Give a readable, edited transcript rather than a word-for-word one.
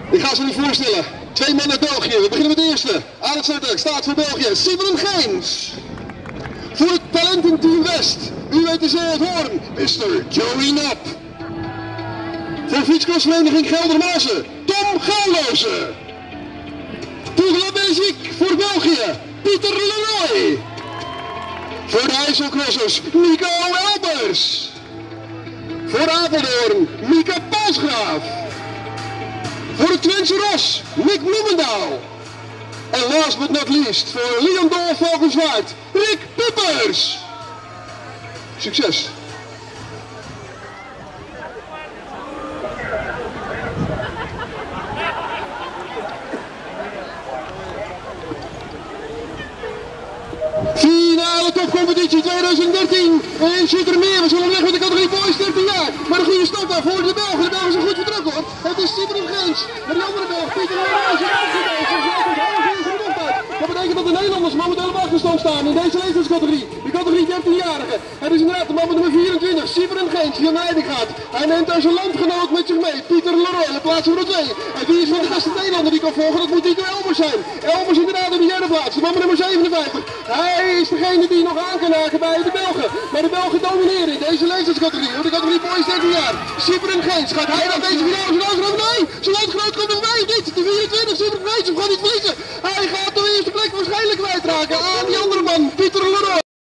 Ik ga ze niet voorstellen. 2 mannen uit België. We beginnen met de eerste. Aan het zetten staat voor België Sybren Geens. Voor het talententeam West. UWTC uit Hoorn. Mr. Joey Nap. Voor fietscrossvereniging Geldermalsen. Tom Gaalloze. Pour la Belgique voor België. Pieter Leroy. Voor de IJsselcrossers Nico Elbers. Voor Apeldoorn Mika Palsgraaf. Voor de Twentse Ros Nick Bloemendaal. En last but not least voor Leon Dolf Valkenswaard Rick Pippers. Succes! Finale topcompetitie 2013 in Zoetermeer. We zullen weg met de categorie boys 13 jaar. Maar een goede start daar voor de Belgen. De Belgen zijn goed vertrokken hoor. Het is Sybren Geens. Maar die andere Belg, Pieter Leroy, is dat betekent dat de Nederlanders momenteel op achterstand staan in deze leeftijdscategorie. De categorie 13-jarigen. Het is inderdaad de man met nummer 24, Sybren Geens, die naar Leiden gaat. Hij neemt daar zijn landgenoot met zich mee, Pieter Leroy, de plaats nummer 2. En wie is van de beste Nederlander die kan volgen? Dat moet Nico Elbers zijn. Elbers inderdaad op de derde plaats, de man met nummer 57. Hij is degene die nog aan kan haken bij de Belgen. Maar de Belgen domineren in deze leeftijdscategorie. De categorie boys 13 jaar. Sybren Geens, gaat hij naar deze finale? Zijn landgenoot? Nee, zijn landgenoot komt nog bij of niet? De 24, Sybren Geens, hem gaat niet verliezen. Hij gaat de eerste plek waarschijnlijk kwijtraken aan die andere man.